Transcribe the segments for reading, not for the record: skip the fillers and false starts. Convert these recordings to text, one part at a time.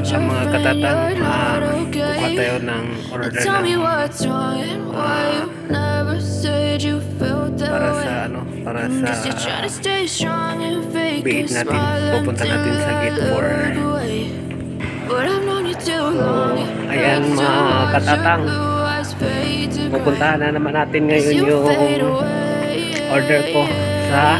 mga katatang, kukuha tayo ng order ng para sa biit natin. Pupunta natin sa gate 4. Ayan mga katatang, pupuntahan na naman natin ngayon yung order ko sa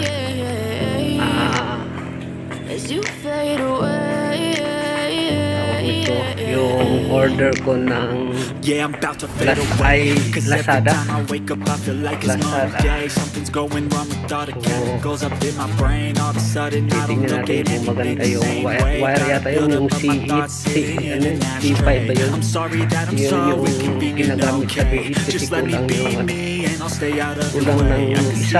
yung order ko ng Lazada. Titingnan natin kung maganda yung wire yata yung C5 ba yun? Yun yung ginagamit sa B8 kasi kulang yung kulang ng isa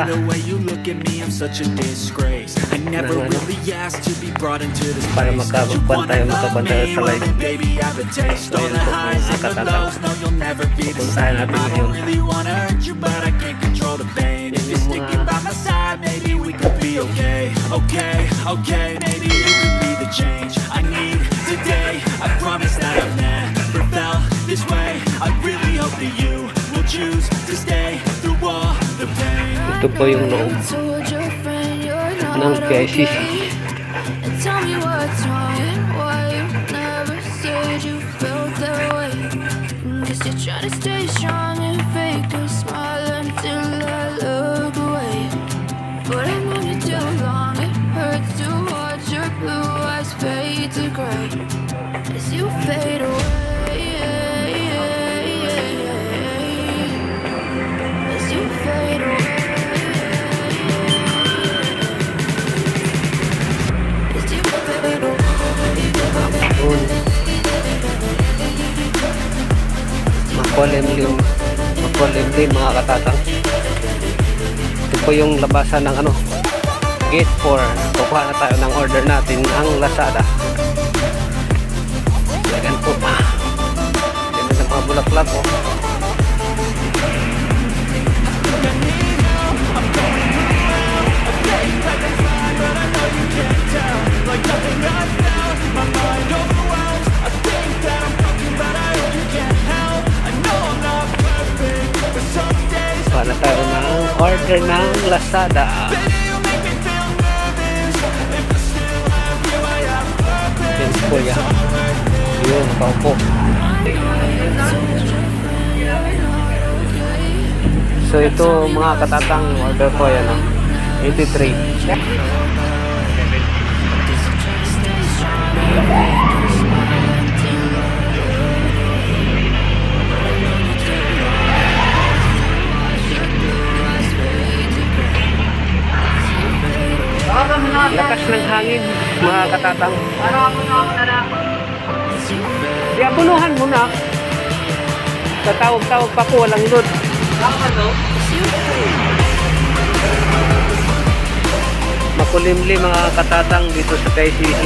para makabantay sa live. So yun po mga katatang, pupuntahan natin ngayon. Ito po yung loob ng PICC. Try to stay strong and fake a smile until I look away. But I've known you too long, it hurts to watch your blue eyes fade to gray as you fade away. As you fade away. As you fade away. Makulimlim mga katatang. Ito po yung labasan ng gate 4. Kukuha na tayo ng order natin ang Lazada. Ayan po. Yan na mga bulaklak po. Para tayo ng order ng Lazada. Yan po yan. Yun, paupo. So ito mga katatang, order ko yan 83. Lakas ng hangin mga katatang. Iabunuhan mo na. Tatawag-tawag pa ko, walang load. Makulimlim mga katatang dito sa PICC.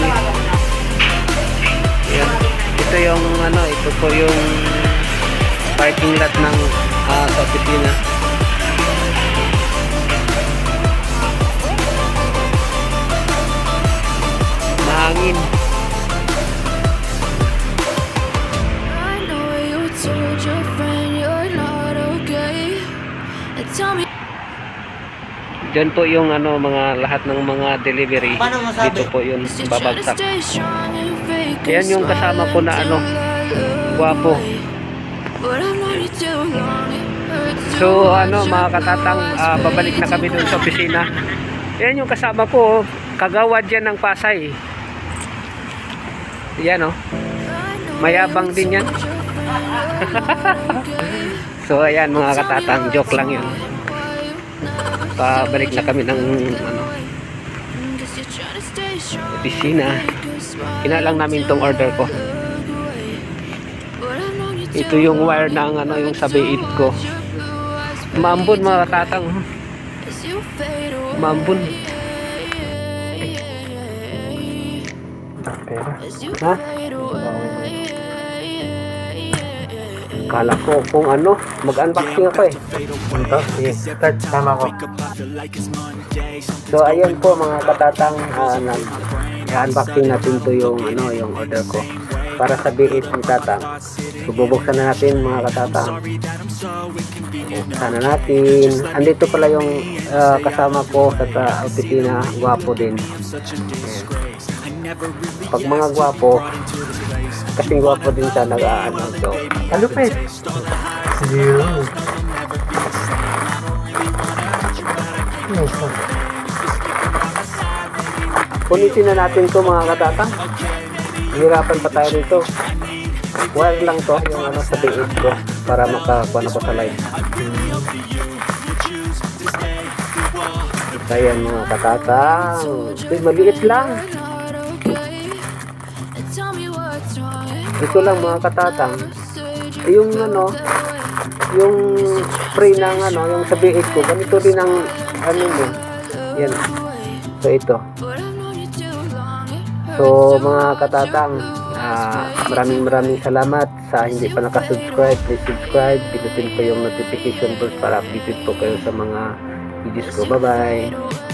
Ayan. Ito yung ito po yung parking lot ng sa opisina. Hangin. Diyan po yung mga lahat ng mga delivery. Dito po yung babagsak. Yan yung kasama ko na guwapo. So mga katatang, babalik na kami dun sa opisina. Yan yung kasama ko, kagawad yan ng Pasay. Yan mayabang din yan. So ayan mga katatang, joke lang yun. Pabalik na kami ng opisina. Kinalang namin tong order ko. Ito yung wire ng yung sa B8 ko. Maambon mga katatang. Maambon. Ha? Kala ko kung mag-unboxing ako eh. Ito, sige, start, tama ko. So ayan po mga katatang, i-unboxing natin to yung yung order ko. para sa B8 ni Tatang. So bubuksan na natin mga katatang. Buksan na natin. Andito pala yung kasama ko sa opisina, gwapo din. Pag mga gwapo, kasing gwapo din siya, nag-aano. So, alupit. Punitin na natin to mga katatang. Hirapan pa tayo dito. Wire lang to, yung ano sa B8 ko, para makakuha na ko sa live. Ayan mga katatang. Maliit lang. Ito lang mga katatang. Yung ano, yung spray ng ano, yung sa B8 ko, ganito din ang ano mo. Yan. So ito. So mga katatang, maraming salamat sa hindi pa nakasubscribe. Please subscribe, pinutin ko yung notification bell para updated po kayo sa mga videos ko. Bye bye.